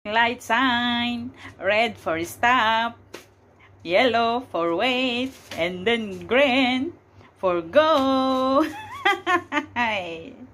Light sign, red for stop, yellow for wait, and then green for go.